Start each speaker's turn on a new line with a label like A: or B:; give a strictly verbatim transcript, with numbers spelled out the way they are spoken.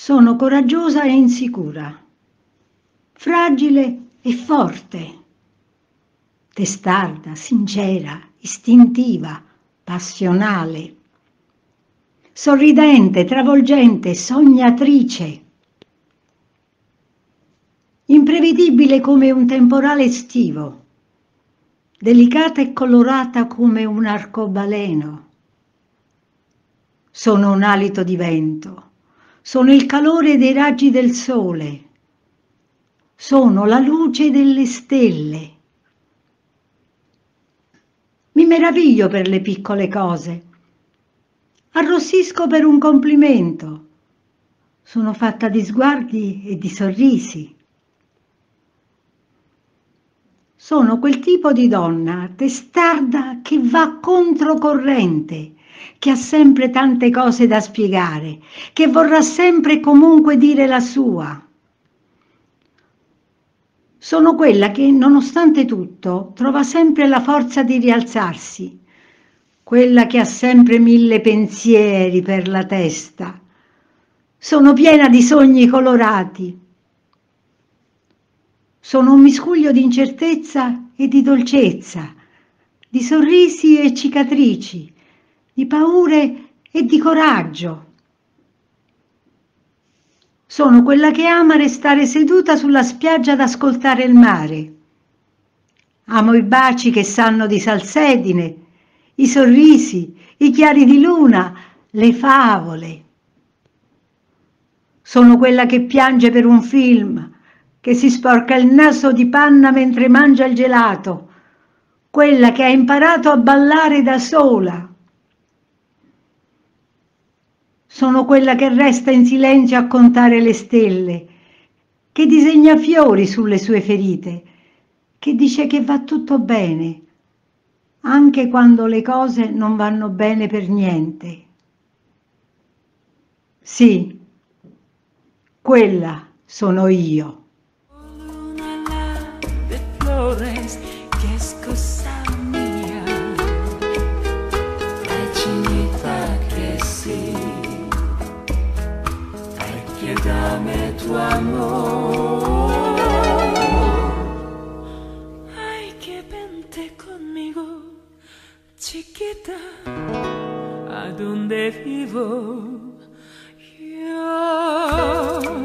A: Sono coraggiosa e insicura, fragile e forte, testarda, sincera, istintiva, passionale, sorridente, travolgente, sognatrice, imprevedibile come un temporale estivo, delicata e colorata come un arcobaleno. Sono un alito di vento, sono il calore dei raggi del sole, sono la luce delle stelle. Mi meraviglio per le piccole cose, arrossisco per un complimento, sono fatta di sguardi e di sorrisi. Sono quel tipo di donna testarda che va controcorrente, che ha sempre tante cose da spiegare, che vorrà sempre e comunque dire la sua. Sono quella che, nonostante tutto, trova sempre la forza di rialzarsi, quella che ha sempre mille pensieri per la testa. Sono piena di sogni colorati. Sono un miscuglio di incertezza e di dolcezza, di sorrisi e cicatrici, di paure e di coraggio. Sono quella che ama restare seduta sulla spiaggia ad ascoltare il mare. Amo i baci che sanno di salsedine, i sorrisi, i chiari di luna, le favole. Sono quella che piange per un film, che si sporca il naso di panna mentre mangia il gelato, quella che ha imparato a ballare da sola. Sono quella che resta in silenzio a contare le stelle, che disegna fiori sulle sue ferite, che dice che va tutto bene, anche quando le cose non vanno bene per niente. Sì, quella sono io.
B: Che scossa mia, la cinita che sì, e che dame tu amor. Ay, que vente conmigo, chiquita, a donde vivo yo.